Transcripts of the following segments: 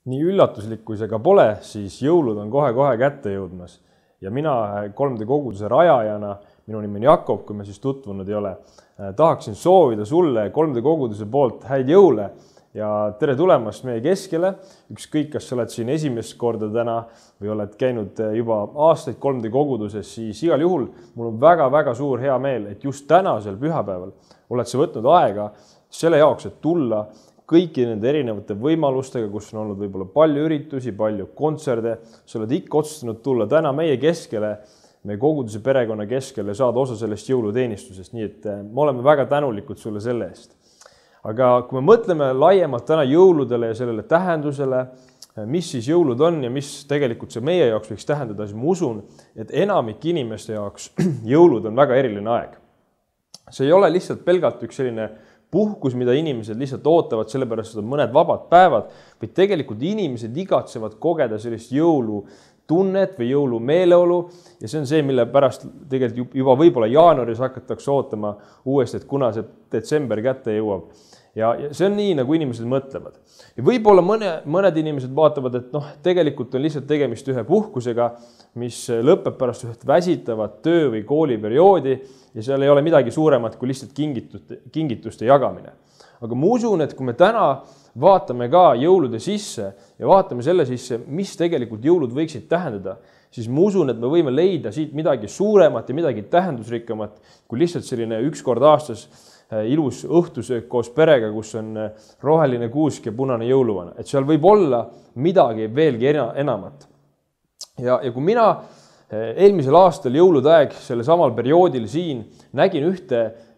Nii üllatuslik, kui see ka pole, siis jõulud on kohe-kohe kätte jõudmas. Ja mina 3D koguduse rajajana, minu nimi on Jakob, kui me siis tutvunud ei ole, tahaksin soovida sulle 3D koguduse poolt häid jõule ja tere tulemast meie keskele. Ükskõik, kas sa oled siin esimest korda täna või oled käinud juba aastaid 3D koguduses, siis igal juhul mul on väga-väga suur hea meel, et just tänasel pühapäeval oled sa võtnud aega selle jaoks, et tulla kõiki nende erinevate võimalustega, kus on olnud võib-olla palju üritusi, palju kontserde. Sa oled ikka otsustanud tulla täna meie keskele, meie koguduse perekonna keskele, saada osa sellest jõuluteenistusest. Nii et me oleme väga tänulikud sulle selle eest. Aga kui me mõtleme laiemalt täna jõuludele ja sellele tähendusele, mis siis jõulud on ja mis tegelikult see meie jaoks võiks tähendada, siis ma usun, et enamik inimeste jaoks jõulud on väga eriline aeg. See ei ole lihtsalt pelgalt üks selline puhkus, mida inimesed lihtsalt ootavad, sellepärast on mõned vabad päevad, või tegelikult inimesed igatsevad kogeda sellist jõulutunnet või jõulumeeleolu ja see on see, mille pärast tegelikult juba võib-olla jaanuaris hakatakse ootama uuesti, et kuna see detsember kätte jõuab. Ja see on nii, nagu inimesed mõtlevad. Ja võib-olla mõned inimesed vaatavad, et tegelikult on lihtsalt tegemist ühe puhkusega, mis lõpeb pärast üht väsitavat töö- või kooliperioodi ja seal ei ole midagi suuremat kui lihtsalt kingituste jagamine. Aga ma usun, et kui me täna vaatame ka jõulude sisse ja vaatame selle sisse, mis tegelikult jõulud võiksid tähendada, siis ma usun, et me võime leida siit midagi suuremat ja midagi tähendusrikkamat kui lihtsalt selline üks kord aastas ilus õhtusöök koos perega, kus on roheline kuusk ja punane jõuluvana. Et seal võib olla midagi veelgi enamat. Ja kui mina eelmisel aastal jõulude aeg selle samal perioodil siin nägin ühte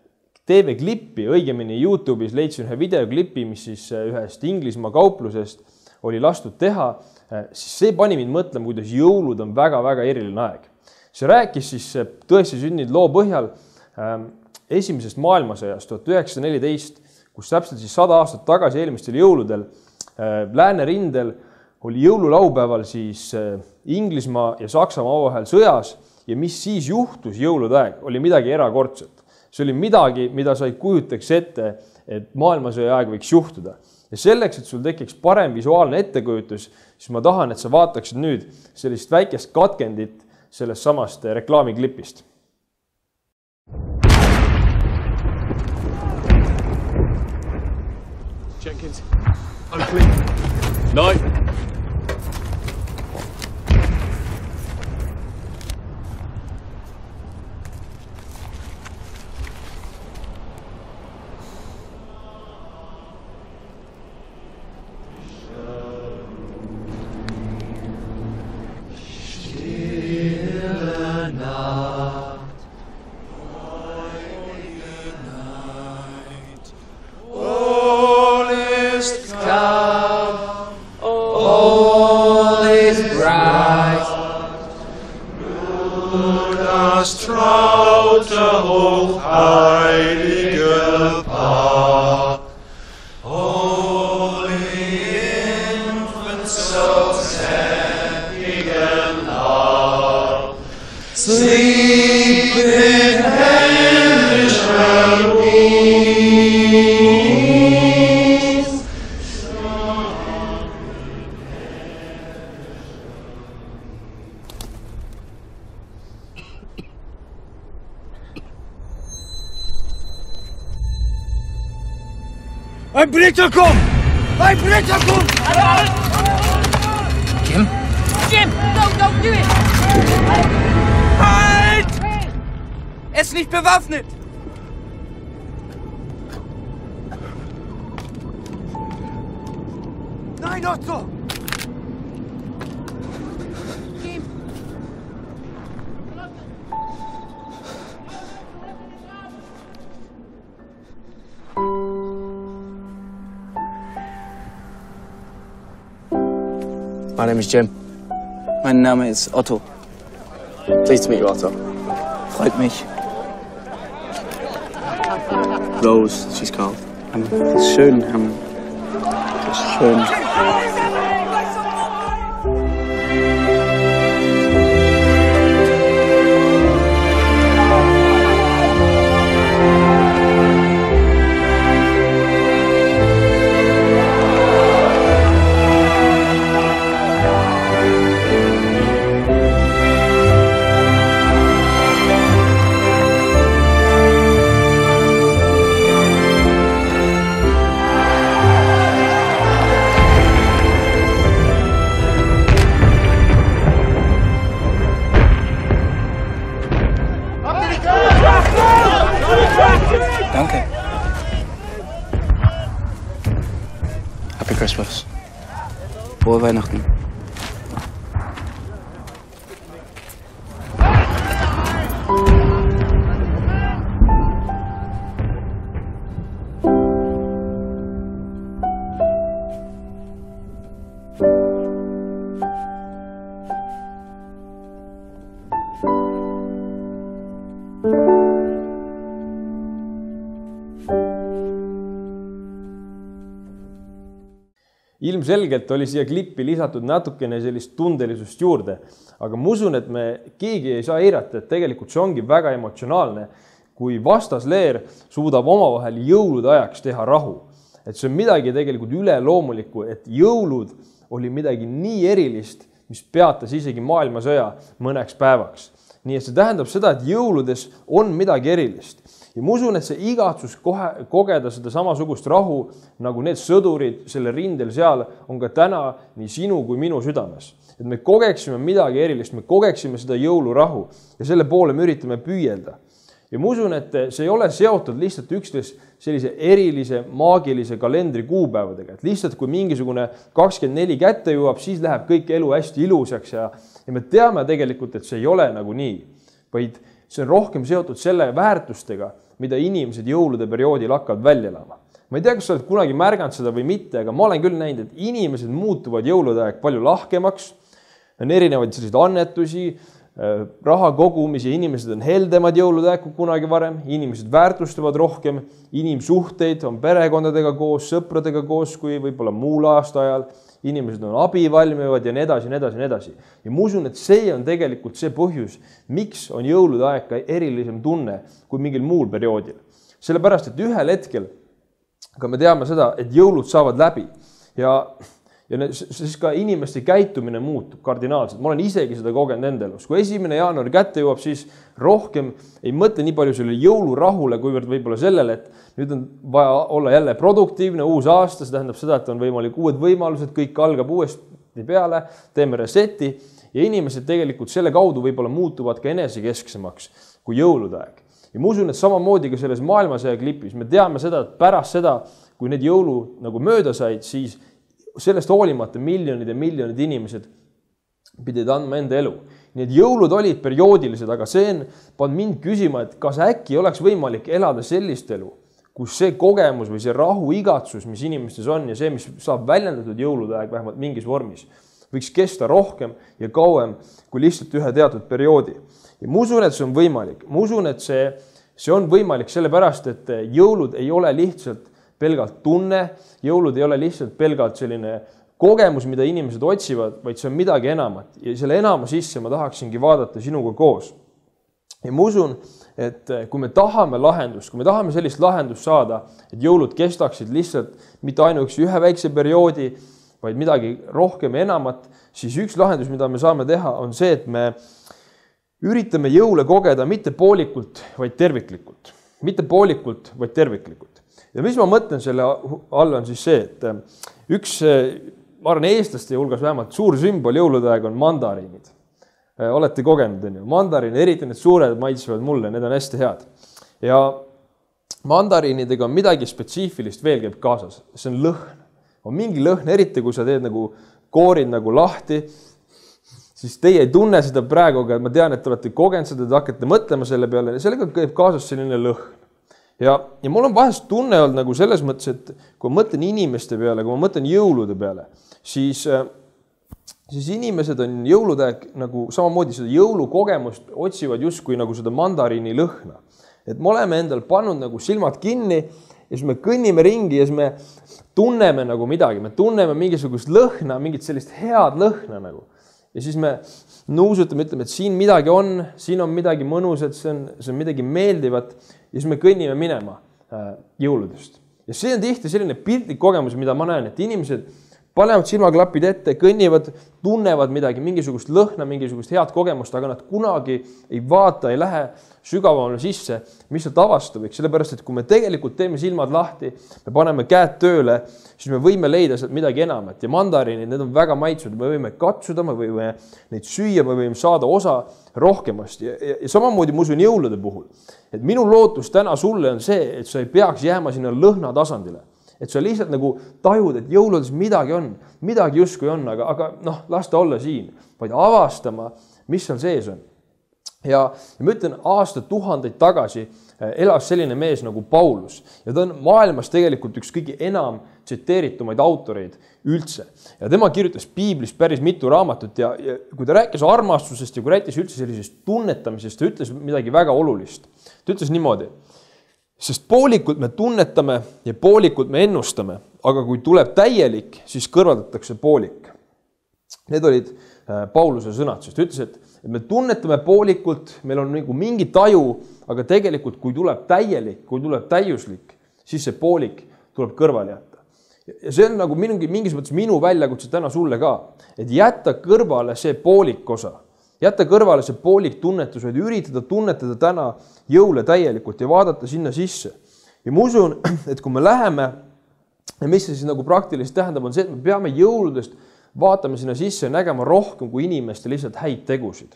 TV-klippi, õigemini YouTube'is leidsin ühe videoklipi, mis siis ühest Inglismaa kauplusest oli lastud teha, siis see pani mind mõtlema, kuidas jõulud on väga-väga eriline aeg. See rääkis siis tõesti sündinud loo põhjal esimesest maailmasõjast 1914, kus täpselt siis 100 aastat tagasi eelmistel jõuludel Läänerindel oli jõululaupäeval siis Inglismaa ja Saksamaa omavahel sõjas ja mis siis juhtus jõulude aeg, oli midagi erakordset. See oli midagi, mida sa ei kujutaks ette, et maailmasõja aeg võiks juhtuda. Ja selleks, et sul tekiks parem visuaalne ettekujutus, siis ma tahan, et sa vaataksid nüüd sellist väikest katkendit sellest samast reklaamiklipist. Jenkins, I'm clean. No. Ein Britterkum! Ein Britterkum! Jim? Jim, don't do it! Halt! Er ist nicht bewaffnet! Nein, Otto! Jim! My name is Jim. Mein Name ist Otto. Pleased to meet you, Otto. Freut mich. Rose, she's called. Das ist schön. Das ist schön. Frohe Weihnachten. Ilmselgelt oli siia klippi lisatud natukene sellist tundelisust juurde, aga ma usun, et me keegi ei saa eirata, et tegelikult see ongi väga emotsionaalne, kui vastasleer suudab omavahel jõulude ajaks teha rahu. Et see on midagi tegelikult üleloomulikku, et jõulud oli midagi nii erilist, mis peatas isegi maailmasõja mõneks päevaks. Nii et see tähendab seda, et jõuludes on midagi erilist. Ja ma usun, et see igatsus kogeda seda samasugust rahu, nagu need sõdurid selle rindel seal, on ka täna nii sinu kui minu südames. Et me kogeksime midagi erilist, me kogeksime seda jõulurahu ja selle poole me üritame püüelda. Ja ma usun, et see ei ole seotud lihtsalt üksnes sellise erilise maagilise kalendri kuupäevadega. Et lihtsalt kui mingisugune 24 kätte jõuab, siis läheb kõik elu hästi ilusaks ja me teame tegelikult, et see ei ole nagu nii, vaid see on rohkem seotud selle väärtustega, mida inimesed jõulude perioodil hakkavad välja elama. Ma ei tea, kas sa oled kunagi märganud seda või mitte, aga ma olen küll näinud, et inimesed muutuvad jõulude aeg palju lahkemaks, on erinevaid selliseid annetusi, raha kogumisi, inimesed on heldemad jõulude aeg kui kunagi varem, inimesed väärtustavad rohkem, inimsuhteid on perekondadega koos, sõpradega koos kui võib-olla muul aasta ajal, inimesed on abivalmivad ja nii edasi, nii edasi, nii edasi. Ja ma usun, et see on tegelikult see põhjus, miks on jõulude aeg ka erilisem tunne kui mingil muul perioodil. Sellepärast, et ühel hetkel, aga me teame seda, et jõulud saavad läbi ja siis ka inimeste käitumine muutub kardinaalselt. Ma olen isegi seda kogenud enda elus. Kui 1. jaanuari kätte jõuab, siis rohkem ei mõtle nii palju selle jõulurahule, kuivõrd võib-olla sellele, et nüüd on vaja olla jälle produktiivne, uus aasta, see tähendab seda, et on võimalik uued võimalused, kõik algab uuesti peale, teeme reseti ja inimesed tegelikult selle kaudu võib-olla muutuvad ka enesekesksemaks kui jõulude aeg. Ja ma usun, et samamoodi ka selles maailmasõja klipis me teame seda, et pärast seda, kui need jõulu nagu mööda said, siis sellest hoolimata miljonid ja miljonid inimesed pidid andma enda elu. Nii et jõulud olid perioodilised, aga see on pannud mind küsima, et kas äkki oleks võimalik elada sellist elu, kus see kogemus või see rahu igatsus, mis inimestes on ja see, mis saab väljendatud jõulude aeg vähemalt mingis vormis, võiks kesta rohkem ja kauem kui lihtsalt ühe teatud perioodi. Ja ma usun, et see on võimalik. Ma usun, et see on võimalik sellepärast, et jõulud ei ole lihtsalt pelgalt tunne, jõulud ei ole lihtsalt pelgalt selline kogemus, mida inimesed otsivad, vaid see on midagi enamat. Ja selle enama sisse ma tahaksingi vaadata sinuga koos. Ja ma usun, et kui me tahame lahendust, kui me tahame sellist lahendust saada, et jõulud kestaksid lihtsalt mitte ainuüksi ühe väikse perioodi, vaid midagi rohkem ja enamat, siis üks lahendus, mida me saame teha, on see, et me üritame jõule kogeda mitte poolikult, vaid terviklikult. Mitte poolikult, vaid terviklikult. Ja mis ma mõtlen selle all on siis see, et üks, ma arvan, eestlaste hulgas vähemalt suur sümbol jõulude aeg on mandariinid. Olete kogenud, mandariin, eriti need suured maitsevad mulle, need on hästi head. Ja mandariinidega on midagi spetsiifilist veel käib kaasas. See on lõhn. On mingi lõhn, eriti kui sa teed nagu koorid nagu lahti, siis teie ei tunne seda praegu, aga ma tean, et te olete kogenud seda, te hakkate mõtlema selle peale ja sellega käib kaasas selline lõhn. Ja mul on vahest tunne olnud nagu selles mõttes, et kui ma mõtlen inimeste peale, kui ma mõtlen jõulude peale, siis inimesed on jõulude nagu samamoodi seda jõulukogemust otsivad justkui nagu seda mandariini lõhna. Et me oleme endal pannud nagu silmad kinni ja siis me kõnnime ringi ja siis me tunneme nagu midagi, me tunneme mingisugust lõhna, mingit sellist head lõhna nagu. Ja siis me nuusutame, ütleme, et siin midagi on midagi mõnusat, see on midagi meeldivat ja siis me kõnnime minema jõuludest. Ja see on tihti selline piltlik kogemus, mida ma näen, et inimesed panevad silmaklapid ette, kõnnivad, tunnevad midagi, mingisugust lõhna, mingisugust head kogemust, aga nad kunagi ei vaata, ei lähe sügavamale sisse, mis sealt avastada võiks. Sellepärast, et kui me tegelikult teeme silmad lahti, me paneme käed tööle, siis me võime leida sealt midagi enamat. Ja mandariinid, need on väga maitsvad, me võime katsuda, me võime neid süüa, me võime saada osa rohkemast. Ja samamoodi ma usun jõulude puhul. Et minu lootus täna sulle on see, et sa ei peaks jääma sinna lõhna tasandile. et sa lihtsalt nagu tajud, et jõuludes midagi justkui on, aga noh, las ta olla siin, vaid avastama, mis seal sees on. Ja ma ütlen, aastatuhandeid tagasi elas selline mees nagu Paulus ja ta on maailmas tegelikult üks kõige enam tsiteeritumaid autoreid üldse. Ja tema kirjutas Piiblist päris mitu raamatut ja kui ta rääkis armastusest ja kui rääkis üldse sellisest tunnetamisest, ta ütles midagi väga olulist. Ta ütles niimoodi, sest poolikult me tunnetame ja poolikult me ennustame, aga kui tuleb täielik, siis kõrvaldatakse poolik. Need olid Pauluse sõnad, sest ta ütles, et me tunnetame poolikult, meil on nagu mingi taju, aga tegelikult kui tuleb täielik, kui tuleb täiuslik, siis see poolik tuleb kõrvale jätta. Ja see on nagu mingis mõttes minu väljakutse täna sulle ka, et jätta kõrvale see poolik osa, jätta kõrvale see poolik tunnetus, et üritada tunnetada täna jõule täielikult ja vaadata sinna sisse. Ja ma usun, et kui me läheme, ja mis see siis nagu praktiliselt tähendab, on see, et me peame jõuludest vaatame sinna sisse ja nägema rohkem kui inimeste lihtsalt häid tegusid.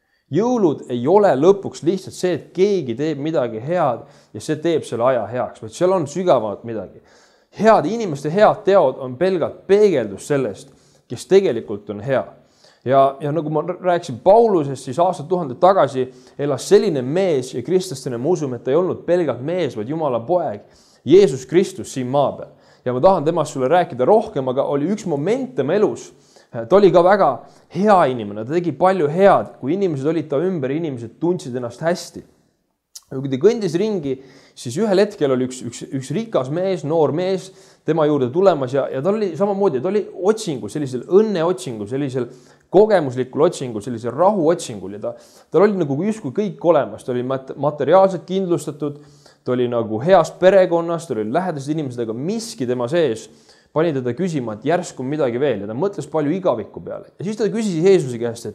Jõulud ei ole lõpuks lihtsalt see, et keegi teeb midagi head ja see teeb selle aja heaks, vaid seal on sügavamalt midagi. Head inimeste head teod on pelgalt peegeldus sellest, kes tegelikult on hea. Ja nagu ma rääkisin Paulusest, siis aastatuhandeid tagasi elas selline mees ja kristlastena ma usume, et ta ei olnud pelgalt mees, vaid Jumala poeg, Jeesus Kristus siin maa peal. Ja ma tahan temast sulle rääkida rohkem, aga oli üks moment tema elus. Ta oli ka väga hea inimene, ta tegi palju head, kui inimesed olid ta ümber, inimesed tundsid ennast hästi. Ja kui ta kõndis ringi, siis ühel hetkel oli üks rikas mees, noor mees, tema juurde tulemas ja ta oli samamoodi, ta oli otsingul, sellisel õnneotsingul, sellisel kogemuslikul otsingul, sellisel rahu otsingul ja tal oli nagu justkui kõik olemas, ta oli materiaalselt kindlustatud, ta oli nagu heast perekonnast, ta oli lähedased inimesed, aga miski tema sees pani teda küsima, et järsku midagi veel ja ta mõtles palju igaviku peale. Ja siis ta küsis Jeesuse käest,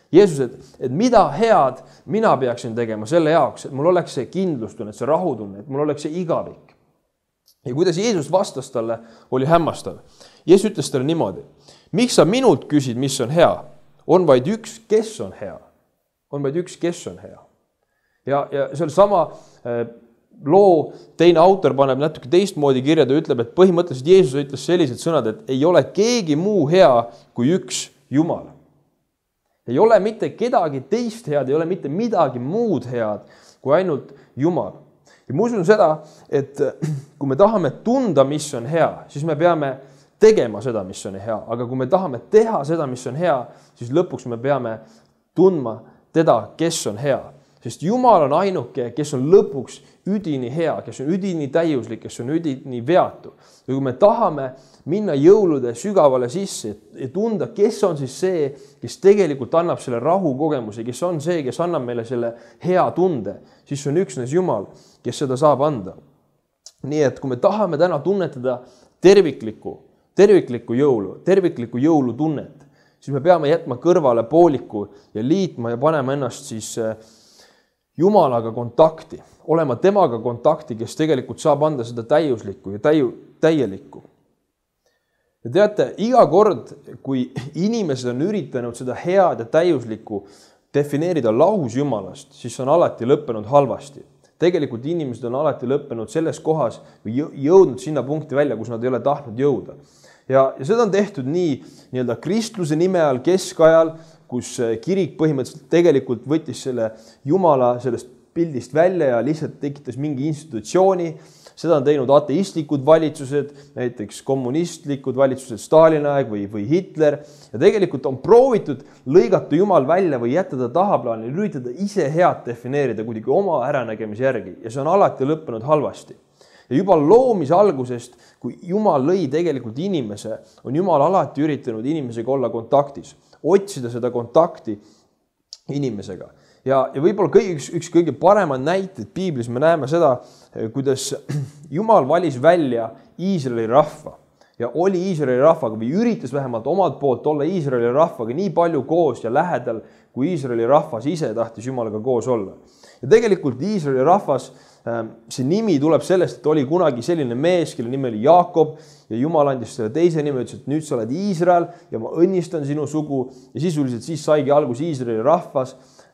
et mida head mina peaksin tegema selle jaoks, et mul oleks see kindlustunne, et see rahutunne, et mul oleks see igavik. Ja kuidas Jeesus vastas talle, oli hämmastav. Jeesus ütles talle niimoodi, miks sa minult küsid, mis on hea? On vaid üks, kes on hea. On vaid üks, kes on hea. Ja see oli sama loo teine autor paneb natuke teistmoodi kirja, ta ütleb, et põhimõtteliselt Jeesus ütles sellised sõnad, et ei ole keegi muu hea kui üks Jumal. Ei ole mitte kedagi teist head, ei ole mitte midagi muud head kui ainult Jumal. Ja ma usun seda, et kui me tahame tunda, mis on hea, siis me peame tegema seda, mis on hea. Aga kui me tahame teha seda, mis on hea, siis lõpuks me peame tundma teda, kes on hea. Sest Jumal on ainuke, kes on lõpuks üdini hea, kes on üdini täiuslik, kes on üdini veatu. Ja kui me tahame minna jõulude sügavale sisse ja tunda, kes on siis see, kes tegelikult annab selle rahu kogemuse, kes on see, kes annab meile selle hea tunde, siis on üksnes Jumal, kes seda saab anda. Nii et kui me tahame täna tunnetada terviklikku jõulutunnet, siis me peame jätma kõrvale pooliku ja liitma ja panema ennast siis Jumalaga kontakti, olema temaga kontakti, kes tegelikult saab anda seda täiuslikku ja täielikku. Ja teate, iga kord, kui inimesed on üritanud seda head ja täiuslikku defineerida lahus Jumalast, siis on alati lõppenud halvasti. Tegelikult inimesed on alati lõppenud selles kohas või jõudnud sinna punkti välja, kus nad ei ole tahtnud jõuda. Ja seda on tehtud nii kristluse nime all keskajal, kus kirik põhimõtteliselt tegelikult võttis selle Jumala sellest pildist välja ja lihtsalt tekitas mingi institutsiooni. Seda on teinud ateistlikud valitsused, näiteks kommunistlikud valitsused Stalini aeg või Hitler. Ja tegelikult on proovitud lõigata Jumal välja või jätta ta tahaplaani, üritada ise head defineerida kuidagi oma äranägemise järgi. Ja see on alati lõppenud halvasti. Ja juba loomise algusest, kui Jumal lõi tegelikult inimese, on Jumal alati üritanud inimesega olla kontaktis, otsida seda kontakti inimesega. Ja võib-olla üks kõige paremad näited Piiblis me näeme seda, kuidas Jumal valis välja Iisraeli rahva ja oli Iisraeli rahvaga või üritas vähemalt omalt poolt olla Iisraeli rahvaga nii palju koos ja lähedal, kui Iisraeli rahvas ise tahtis Jumalaga koos olla. Ja tegelikult Iisraeli rahvas, see nimi tuleb sellest, et oli kunagi selline mees, kelle nimi oli Jaakob ja Jumal andis selle teise nime, ütles, et nüüd sa oled Iisrael ja ma õnnistan sinu sugu ja sisuliselt siis saigi algus Iisraeli rahvas.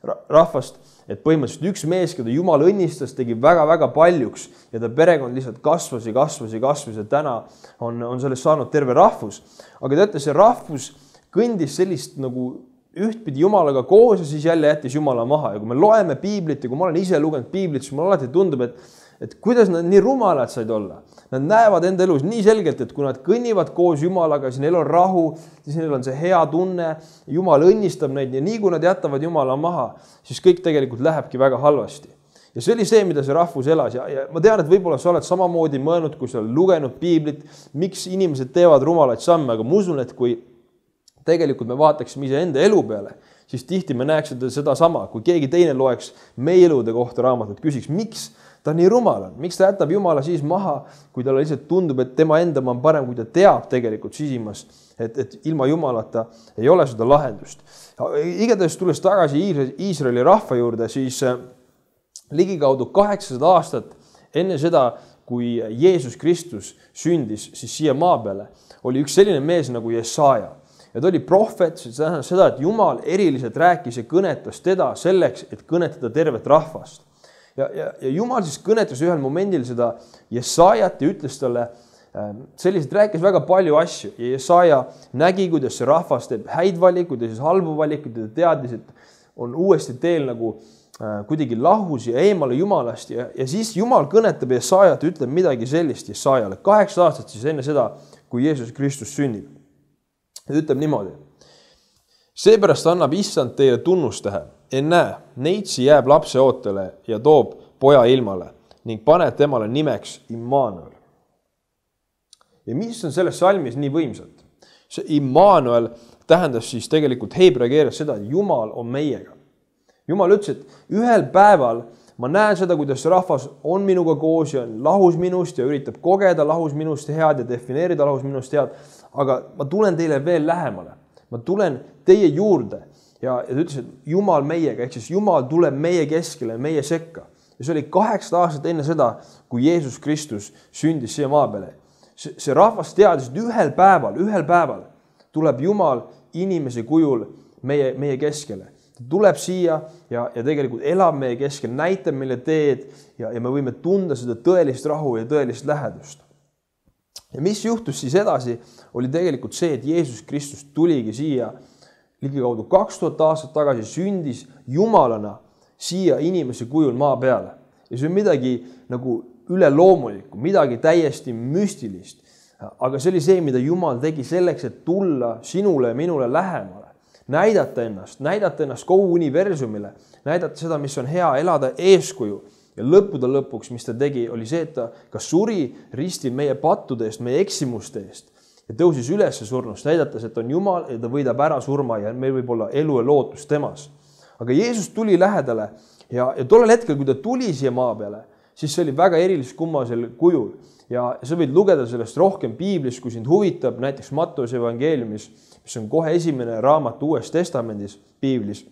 rahvast, et põhimõtteliselt üks mees, keda Jumal õnnistas, tegi väga-väga paljuks ja ta perekond lihtsalt kasvas ja täna on sellest saanud terve rahvus. Aga teate, see rahvus kõndis sellist nagu ühtpidi Jumalaga koos ja siis jälle jättis Jumala maha. Ja kui me loeme piiblit ja kui ma olen ise lugenud piiblit, siis mulle alati tundub, et kuidas nad nii rumalad said olla. Nad näevad enda elus nii selgelt, et kui nad kõnnivad koos Jumalaga, siis neil on rahu, siis neil on see hea tunne, Jumal õnnistab neid ja nii kui nad jätavad Jumala maha, siis kõik tegelikult lähebki väga halvasti. Ja see oli see, mida see rahvus elas ja ma tean, et võib-olla sa oled samamoodi mõelnud, kui sa oled lugenud piiblit, miks inimesed teevad rumalaid samme, aga ma usun, et kui tegelikult me vaataksime ise enda elu peale, siis tihti me näeks seda sama, kui keegi teine loeks meie elude kohta raamatut, küsiks, miks ta nii rumal on, miks ta jätab Jumala siis maha, kui talle lihtsalt tundub, et tema enda on parem, kui ta teab tegelikult sisimas, et ilma Jumalata ei ole seda lahendust. Igatahes tulles tagasi Iisraeli rahva juurde, siis ligikaudu 800 aastat enne seda, kui Jeesus Kristus sündis siis siia maa peale, oli üks selline mees nagu Jesaja. Ja ta oli prohvet, see tähendab seda, et Jumal eriliselt rääkis ja kõnetas teda selleks, et kõnetada tervet rahvast. Ja Jumal siis kõnetas ühel momendil seda Jesajat ja ütles talle, selliselt rääkis väga palju asju. Ja Jesaja nägi, kuidas see rahvas teeb häid valikuid ja siis halbu valikuid ja ta teadis, et on uuesti teel nagu kuidagi lahus ja eemale Jumalast. Ja siis Jumal kõnetab Jesajat ja ütleb midagi sellist Jesajale 8 aastat siis enne seda, kui Jeesus Kristus sünnib. Ta ütleb niimoodi. Seepärast annab Issand teile tunnustähe. Ennäe, neitsi jääb lapse ootele ja toob poja ilmale ning paneb temale nimeks Immanuel. Ja mis on selles salmis nii võimsat? See Immanuel tähendas siis tegelikult heebrea keeles seda, et Jumal on meiega. Jumal ütles, et ühel päeval ma näen seda, kuidas rahvas on minuga koos ja on lahus minust ja üritab kogeda lahus minust head ja defineerida lahus minust head, aga ma tulen teile veel lähemale. Ma tulen teie juurde ja ta ütles, et Jumal meiega, ehk siis Jumal tuleb meie keskele, meie sekka. Ja see oli 8 aastat enne seda, kui Jeesus Kristus sündis siia maa peale. See rahvas teadis, et ühel päeval tuleb Jumal inimese kujul meie keskele. Ta tuleb siia ja tegelikult elab meie keskel, näitab meile teed ja me võime tunda seda tõelist rahu ja tõelist lähedust. Ja mis juhtus siis edasi, oli tegelikult see, et Jeesus Kristus tuligi siia ligikaudu 2000 aastat tagasi, sündis Jumalana siia inimese kujul maa peale. Ja see on midagi nagu üleloomulikku, midagi täiesti müstilist. Aga see oli see, mida Jumal tegi selleks, et tulla sinule ja minule lähemale. Näidata ennast kogu universumile, näidata seda, mis on hea, elada eeskuju. Ja lõpuks, mis ta tegi, oli see, et ta ka suri ristil meie pattude eest, meie eksimuste eest ja tõusis üles surnust, näidates, et on Jumal ja ta võidab ära surma ja meil võib olla elu ja lootus temas. Aga Jeesus tuli lähedale ja tollel hetkel, kui ta tuli siia maa peale, siis see oli väga erilis kummasel kujul. Ja sa võid lugeda sellest rohkem piiblis, kui sind huvitab, näiteks Matteuse evangeeliumis, mis on kohe esimene raamat Uues Testamendis piiblis.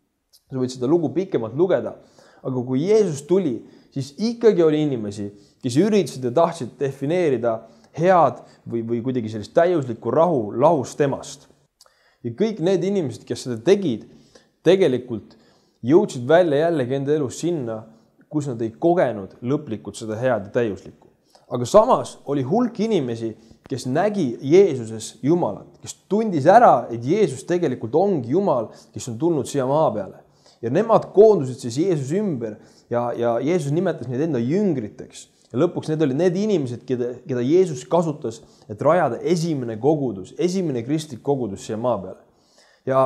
Sa võid seda lugu pikemalt lugeda. Aga kui Jeesus tuli, siis ikkagi oli inimesi, kes üritasid ja tahtsid defineerida head või kuidagi sellist täiuslikku rahu lahus temast. Ja kõik need inimesed, kes seda tegid, tegelikult jõudsid välja jällegi enda elus sinna, kus nad ei kogenud lõplikult seda head ja täiuslikku. Aga samas oli hulk inimesi, kes nägi Jeesuses Jumalat, kes tundis ära, et Jeesus tegelikult ongi Jumal, kes on tulnud siia maa peale. Ja nemad koondusid siis Jeesus ümber ja Jeesus nimetas neid enda jüngriteks. Ja lõpuks need olid need inimesed, keda Jeesus kasutas, et rajada esimene kogudus, esimene kristlik kogudus siia maa peale. Ja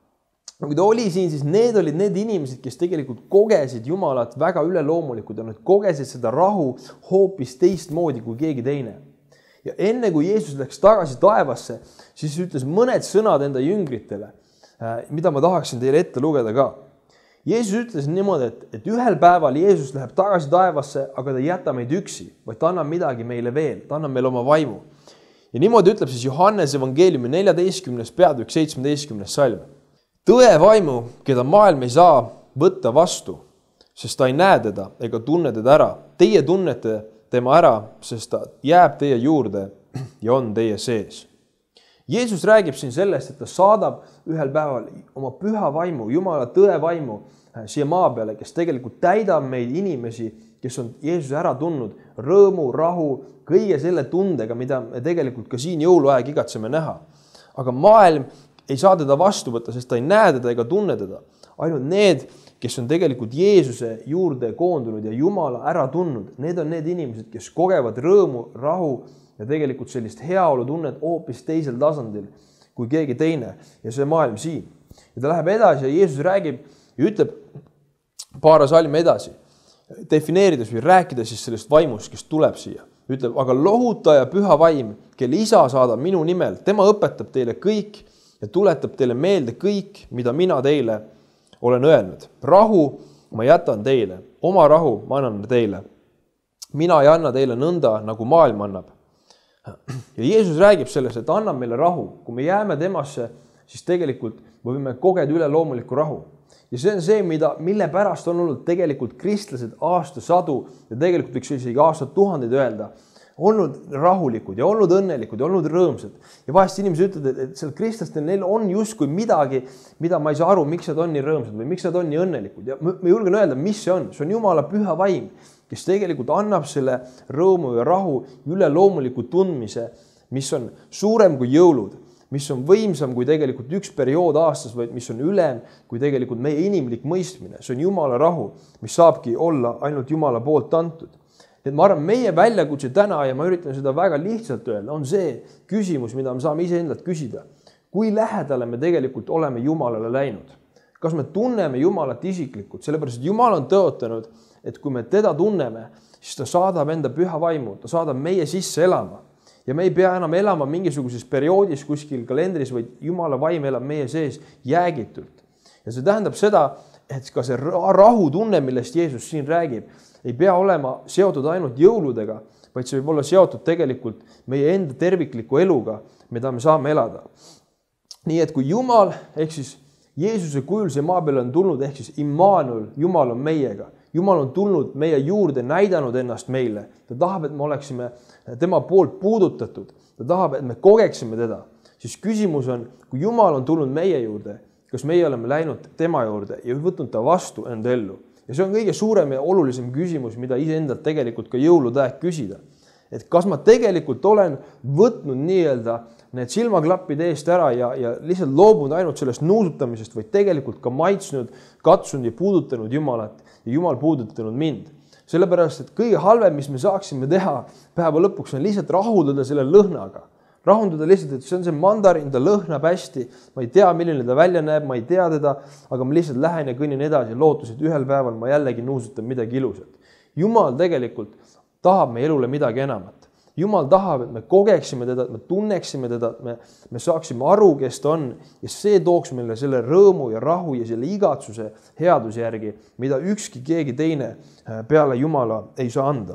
kui ta oli siin, siis need olid need inimesed, kes tegelikult kogesid Jumalat väga üleloomulikud ja nad kogesid seda rahu hoopis teistmoodi kui keegi teine. Ja enne kui Jeesus läks tagasi taevasse, siis ütles mõned sõnad enda jüngritele, mida ma tahaksin teile ette lugeda ka. Jeesus ütles niimoodi, et ühel päeval Jeesus läheb tagasi taevasse, aga ta ei jäta meid üksi, vaid ta annab midagi meile veel, ta annab meile oma vaimu. Ja niimoodi ütleb siis Johannes evangeeliumi 14. peatükk 17. salm. Tõe vaimu, keda maailm ei saa võtta vastu, sest ta ei näe teda ega tunne teda ära. Teie tunnete tema ära, sest ta jääb teie juurde ja on teie sees. Jeesus räägib siin sellest, et ta saadab ühel päeval oma püha vaimu, Jumala tõe vaimu siia maa peale, kes tegelikult täidab meid inimesi, kes on Jeesuse ära tundnud rõõmu, rahu, kõige selle tundega, mida me tegelikult ka siin jõuluaeg igatseme näha. Aga maailm ei saa teda vastu võtta, sest ta ei näe teda ega tunne teda. Ainult need, kes on tegelikult Jeesuse juurde koondunud ja Jumala ära tundnud, need on need inimesed, kes kogevad rõõmu, rahu ja tegelikult sellist heaolu tunnet hoopis teisel tasandil kui keegi teine ja see maailm siin. Ja ta läheb edasi ja Jeesus räägib ja ütleb paar salmi edasi, defineerides või rääkides siis sellest vaimust, kes tuleb siia. Ütleb, aga lohutaja püha vaim, kelle isa saadab minu nimel, tema õpetab teile kõik ja tuletab teile meelde kõik, mida mina teile olen öelnud. Rahu ma jätan teile, oma rahu ma annan teile. Mina ei anna teile nõnda, nagu maailm annab. Ja Jeesus räägib sellest, et annab meile rahu. Kui me jääme temasse, siis tegelikult me võime kogeda üle loomuliku rahu. Ja see on see, mille pärast on olnud tegelikult kristlased aastasadu ja tegelikult võiks isegi aastatuhandeid öelda, olnud rahulikud ja olnud õnnelikud ja olnud rõõmsad. Ja vahest inimesed ütlevad, et seal kristlastel neil on justkui midagi, mida ma ei saa aru, miks nad on nii rõõmsad või miks nad on nii õnnelikud. Ja ma julgen öelda, mis see on. See on Jumala püha vaim, kes tegelikult annab selle rõõmu ja rahu üle loomuliku tundmise, mis on suurem kui jõulud, mis on võimsam kui tegelikult üks periood aastas, vaid mis on ülem kui tegelikult meie inimlik mõistmine. See on Jumala rahu, mis saabki olla ainult Jumala poolt antud. Et ma arvan, meie väljakutse täna, ja ma üritan seda väga lihtsalt öelda, on see küsimus, mida me saame iseendalt küsida. Kui lähedale me tegelikult oleme Jumalale läinud? Kas me tunneme Jumalat isiklikult? Sellepärast, et Jumal on tõotanud, et kui me teda tunneme, siis ta saadab enda püha vaimu, ta saadab meie sisse elama. Ja me ei pea enam elama mingisuguses perioodis kuskil kalendris, vaid Jumala vaim elab meie sees jäägitult. Ja see tähendab seda, et ka see rahu tunne, millest Jeesus siin räägib, ei pea olema seotud ainult jõuludega, vaid see võib olla seotud tegelikult meie enda tervikliku eluga, mida me saame elada. Nii et kui Jumal, ehk siis Jeesuse kujul see maa peale on tulnud, ehk siis Immanuel, Jumal on meiega. Jumal on tulnud meie juurde, näidanud ennast meile. Ta tahab, et me oleksime tema poolt puudutatud. Ta tahab, et me kogeksime teda. Siis küsimus on, kui Jumal on tulnud meie juurde, kas meie oleme läinud tema juurde ja võtnud ta vastu enda ellu. Ja see on kõige suurem ja olulisem küsimus, mida iseendalt tegelikult ka jõulutähk küsida. Et kas ma tegelikult olen võtnud nii-öelda need silmaklappid eest ära ja lihtsalt loobunud ainult sellest nuusutamisest, või tegelikult ka maitsnud, katsunud ja puudutanud Jumalat ja Jumal puudutanud mind. Sellepärast, et kõige halvem, mis me saaksime teha päeva lõpuks, on lihtsalt rahuldada selle lõhnaga. Rahuldada lihtsalt, et see on see mandarin, ta lõhnab hästi, ma ei tea, milline ta välja näeb, ma ei tea teda, aga ma lihtsalt lähen ja kõnnin edasi lootus, et ühel päeval ma jällegi nuusutan midagi ilusat. Jumal tegelikult tahab meie elule midagi enamat. Jumal tahab, et me kogeksime teda, et me tunneksime teda, et me saaksime aru, kes ta on, ja see tooks meile selle rõõmu ja rahu ja selle igatsuse headuse järgi, mida ükski keegi teine peale Jumala ei saa anda.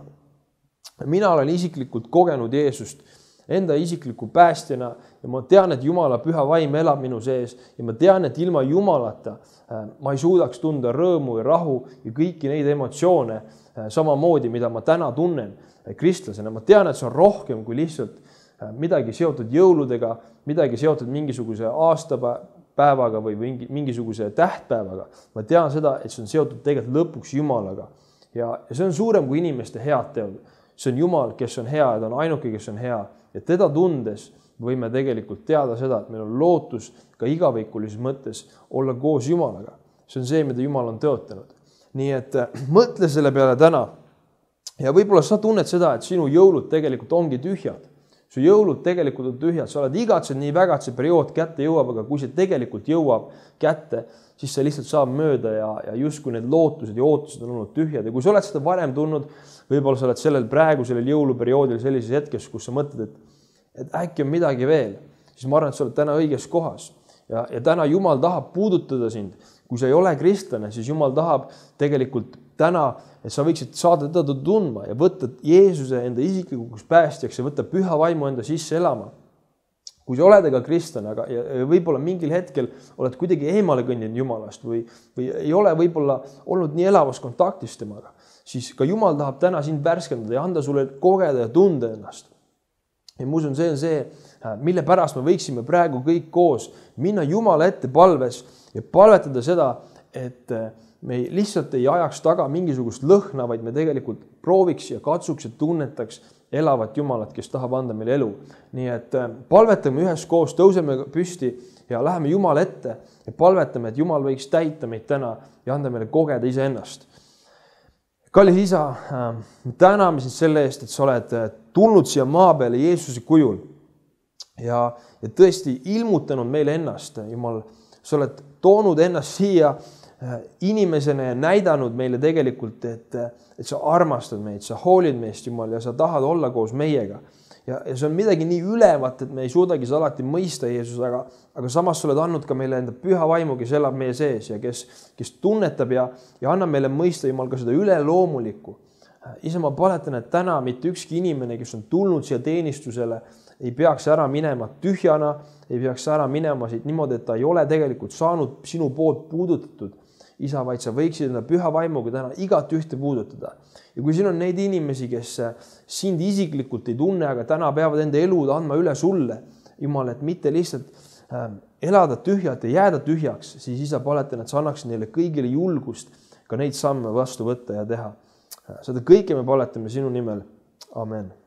Mina olen isiklikult kogenud Jeesust enda isikliku päästjana ja ma tean, et Jumala püha vaim elab minu sees ja ma tean, et ilma Jumalata ma ei suudaks tunda rõõmu ja rahu ja kõiki neid emotsioone samamoodi, mida ma täna tunnen kristlasena. Ma tean, et see on rohkem kui lihtsalt midagi seotud jõuludega, midagi seotud mingisuguse aastapäevaga või mingisuguse tähtpäevaga. Ma tean seda, et see on seotud tegelikult lõpuks Jumalaga ja see on suurem kui inimeste head teod. See on Jumal, kes on hea ja ta on ainuke, kes on hea. Ja teda tundes võime tegelikult teada seda, et meil on lootus ka igavikulises mõttes olla koos Jumalaga. See on see, mida Jumal on tõotanud. Nii et mõtle selle peale täna. Ja võib-olla sa tunned seda, et sinu jõulud tegelikult ongi tühjad. Su jõulud tegelikult on tühjad. Sa oled igatsed nii väga, et see periood kätte jõuab, aga kui see tegelikult jõuab kätte, siis see lihtsalt saab mööda ja justkui need lootused ja ootused on olnud tühjad. Ja kui sa oled seda varem tulnud, võib-olla sa oled sellel jõuluperioodil sellises hetkes, kus sa mõtled, et äkki on midagi veel, siis ma arvan, et sa oled täna õiges kohas. Ja täna Jumal tahab puudutada sind. Kui sa ei ole kristlane, siis Jumal tahab tegelikult täna, et sa võiksid saada teda tundma ja võtta Jeesuse enda isiklikuks päästjaks ja võtta püha vaimu enda sisse elama. Kui sa oled aga kristlane, aga võib-olla mingil hetkel oled kuidagi eemale kõndinud Jumalast või ei ole võib-olla olnud nii elavas kontaktis temaga, siis ka Jumal tahab täna sind värskendada ja anda sulle kogeda ja tunda ennast. Ja ma usun, see on see, mille pärast me võiksime praegu kõik koos minna Jumala ette palves ja palvetada seda, et me lihtsalt ei ajaks taga mingisugust lõhna, vaid me tegelikult prooviks ja katsuks ja tunnetaks elavat Jumalat, kes tahab anda meile elu. Nii et palvetame üheskoos, tõuseme püsti ja läheme Jumala ette ja palvetame, et Jumal võiks täita meid täna ja anda meile kogeda iseennast. Kallis Isa, me täname sind selle eest, et sa oled tulnud siia maa peale Jeesuse kujul ja tõesti ilmutanud meile ennast. Jumal, sa oled toonud ennast siia inimesena ja näidanud meile tegelikult, et sa armastad meid, sa hoolid meist, Jumal, ja sa tahad olla koos meiega. Ja see on midagi nii ülevat, et me ei suudagi seda alati mõista, Jeesus, aga samas sa oled andnud ka meile enda püha vaimu, kes elab meie sees ja kes tunnetab ja annab meile mõista, Jumal, ka seda üleloomulikku. Isa, ma palutan, et täna mitte ükski inimene, kes on tulnud siia teenistusele, ei peaks ära minema tühjana, ei peaks ära minema siit niimoodi, et ta ei ole tegelikult saanud sinu poolt puudutatud. Isa, vaid sa võiksid enda püha vaimuga täna igat ühte puudutada. Ja kui siin on neid inimesi, kes sind isiklikult ei tunne, aga täna peavad enda elud andma üle sulle, Jumal, et mitte lihtsalt elada tühjalt ja jääda tühjaks, siis Isa, palutan, et sa annaksid neile kõigile julgust ka neid samme vastu võtta ja teha. Seda kõike me paletame sinu nimel. Amen.